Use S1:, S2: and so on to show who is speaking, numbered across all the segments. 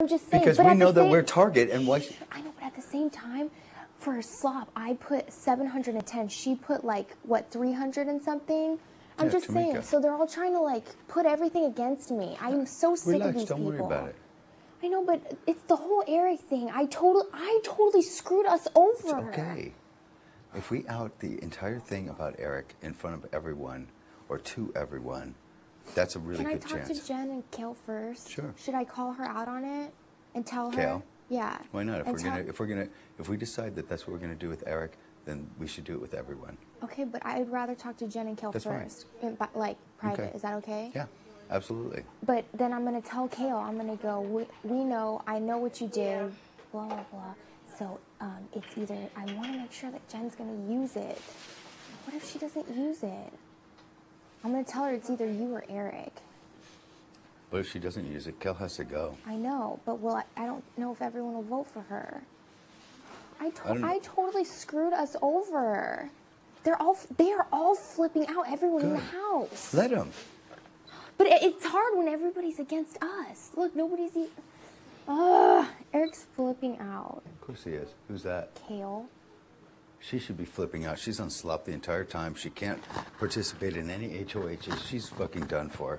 S1: I'm just saying.
S2: Because we know that we're target, and why...
S1: I know, but at the same time, for her slop, I put 710. She put, like, what, 300 and something? I'm just saying. So they're all trying to, like, put everything against me. I'm so sick of these people.
S2: Don't worry about it.
S1: I know, but it's the whole Eric thing. I totally screwed us over.
S2: It's okay. If we out the entire thing about Eric in front of everyone, or to everyone, that's a really good chance.
S1: Can I talk to Jen and Kale first?
S2: Sure.
S1: Should I call her out on it and tell her?
S2: Kale?
S1: Yeah.
S2: Why not? If we decide that that's what we're gonna do with Eric, then we should do it with everyone.
S1: Okay, but I'd rather talk to Jen and Kale first, like private. Okay. Is that okay?
S2: Yeah, absolutely.
S1: But then I'm gonna tell Kale. I'm gonna go. We know. I know what you did. Blah blah blah. So it's either I want to make sure that Jen's gonna use it. What if she doesn't use it? I'm gonna tell her it's either you or Eric.
S2: But if she doesn't use it, Kel has to go.
S1: I know, but I don't know if everyone will vote for her. I totally screwed us over. They are all flipping out. Everyone in the house.
S2: Let them.
S1: But it's hard when everybody's against us. Look, nobody's even. Eric's flipping out.
S2: Of course he is. Who's that?
S1: Kale.
S2: She should be flipping out. She's on slop the entire time. She can't participate in any HOHs. She's fucking done for.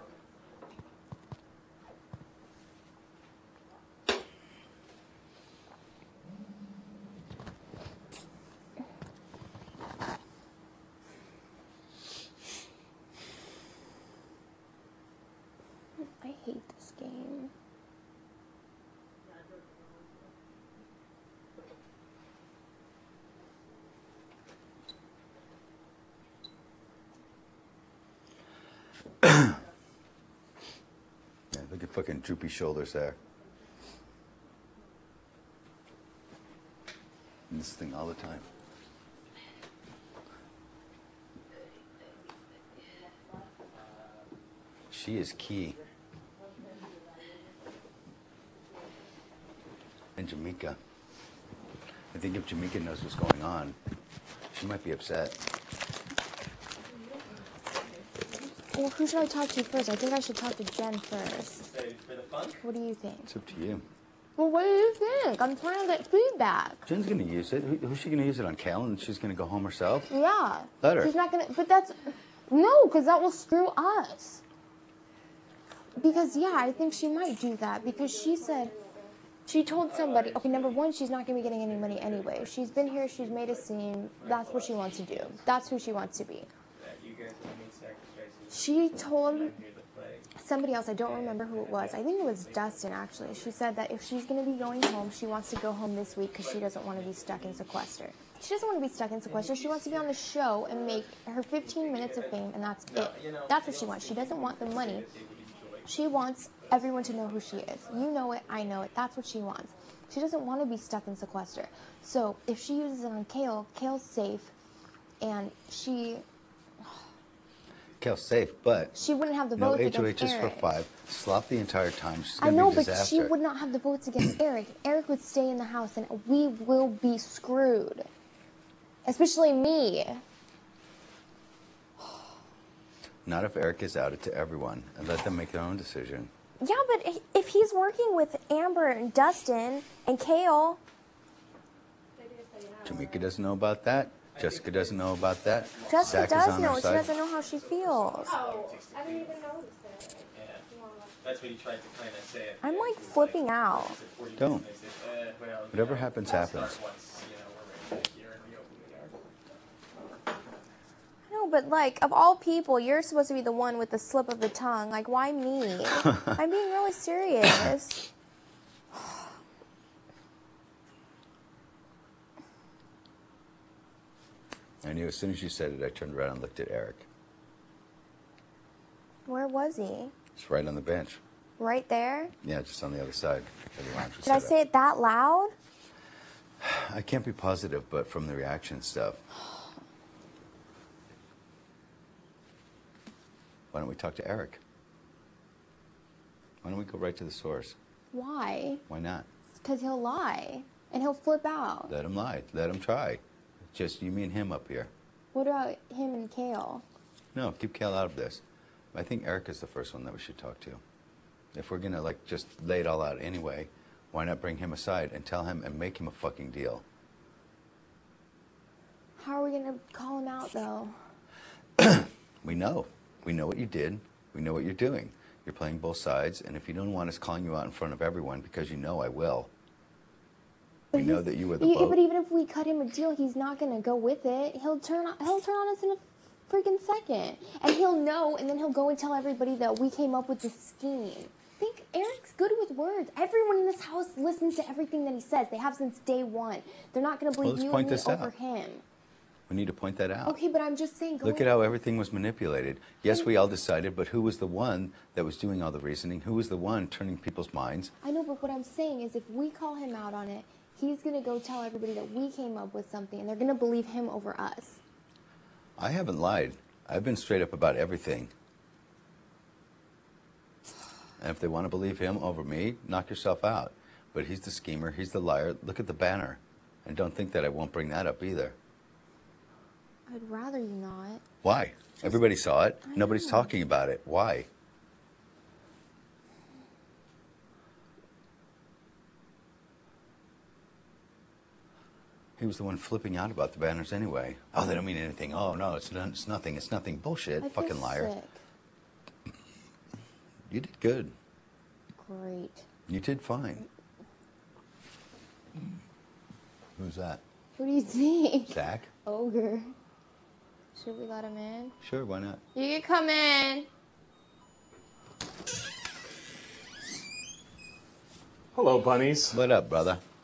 S1: I hate this game.
S2: Yeah, look at fucking droopy shoulders there. And this thing all the time. She is key. And Jamaica. I think if Jamaica knows what's going on, she might be upset.
S1: Well, who should I talk to first? I think I should talk to Jen first. What do you think?
S2: It's up to you.
S1: Well, what do you think? I'm trying to get feedback.
S2: Jen's going to use it. Who's she going to use it on? Cal, and she's going to go home herself?
S1: Yeah.
S2: Let her.
S1: She's not going to, but that's, no, because that will screw us. Because, yeah, I think she might do that. Because she said, she told somebody, okay, number one, she's not going to be getting any money anyway. She's been here, she's made a scene. That's what she wants to do. That's who she wants to be. She told somebody else, I don't remember who it was. I think it was Dustin, actually. She said that if she's going to be going home, she wants to go home this week because she doesn't want to be stuck in sequester. She doesn't want to be stuck in sequester. She wants to be on the show and make her 15 minutes of fame, and that's it. That's what she wants. She doesn't want the money. She wants everyone to know who she is. You know it, I know it. That's what she wants. She doesn't want to be stuck in sequester. So if she uses it on Kale, Kale's safe, and she...
S2: Kale's safe, but
S1: she wouldn't have the votes against Eric.
S2: No HOHs for 5. Slop the entire time. She's
S1: I
S2: going
S1: know,
S2: to be a disaster.
S1: but she would not have the votes against Eric. Eric would stay in the house, and we will be screwed. Especially me.
S2: Not if Eric is outed to everyone, and let them make their own decision.
S1: Yeah, but if he's working with Amber and Dustin and Kale...
S2: Jamaica doesn't know about that. Jessica doesn't know about that.
S1: Jessica does know. She doesn't know how she feels.
S3: Oh, I didn't even notice that. Yeah. That's what he tried to kind of say.
S1: I'm like flipping out.
S2: Don't. Whatever happens, happens.
S1: No, but like, of all people, you're supposed to be the one with the slip of the tongue. Like, why me? I'm being really serious.
S2: I knew as soon as you said it, I turned around and looked at Eric.
S1: Where was he?
S2: It's right on the bench.
S1: Right there?
S2: Yeah, just on the other side.
S1: Did I say it that loud?
S2: I can't be positive, but from the reaction stuff. Why don't we talk to Eric? Why don't we go right to the source?
S1: Why?
S2: Why not?
S1: Because he'll lie. And he'll flip out.
S2: Let him lie. Let him try. Just you, me, and him up here.
S1: What about him and Kale?
S2: No, keep Kale out of this. I think Eric is the first one that we should talk to. If we're going to, like, just lay it all out anyway, Why not bring him aside and tell him and make him a fucking deal?
S1: How are we going to call him out, though?
S2: We know. We know what you did. We know what you're doing. You're playing both sides, and if you don't want us calling you out in front of everyone, because you know I will, we know that you were the boat.
S1: But even if we cut him a deal, he's not going to go with it. He'll turn on us in a freaking second. And he'll know, and then he'll go and tell everybody that we came up with this scheme. Think Eric's good with words. Everyone in this house listens to everything that he says. They have since day one. They're not going to believe you and me over him.
S2: We need to point that out.
S1: Okay, but I'm just saying...
S2: Look at how everything was manipulated. Yes, we all decided, but who was the one that was doing all the reasoning? Who was the one turning people's minds?
S1: I know, but what I'm saying is if we call him out on it, he's going to go tell everybody that we came up with something, and they're going to believe him over us.
S2: I haven't lied. I've been straight up about everything. And if they want to believe him over me, knock yourself out. But he's the schemer. He's the liar. Look at the banner. And don't think that I won't bring that up either.
S1: I'd rather you not.
S2: Why? Everybody saw it. Nobody's talking about it. Why? He was the one flipping out about the banners anyway. Oh, they don't mean anything. Oh, no, it's nothing. It's nothing. Bullshit.
S1: I
S2: Fucking
S1: feel
S2: liar.
S1: Sick.
S2: You did good.
S1: Great.
S2: You did fine. Who's that?
S1: Who do you think?
S2: Zach?
S1: Ogre. Should we let him in?
S2: Sure, why not?
S1: You can come in.
S4: Hello, bunnies.
S2: What up, brother?